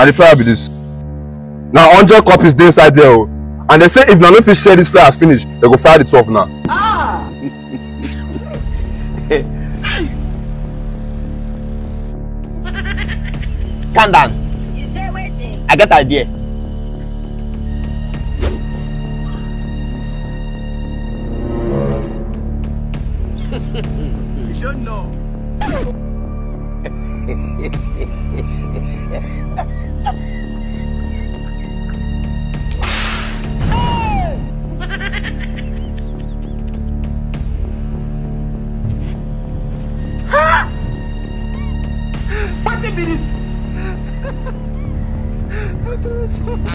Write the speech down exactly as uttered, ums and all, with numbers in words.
Now the flyer be this. Now one hundred copies dey inside there o. And they say if na no fit share this flyers finish, they go fire the twelve now. Ah! Calm down. I get idea. You don't know.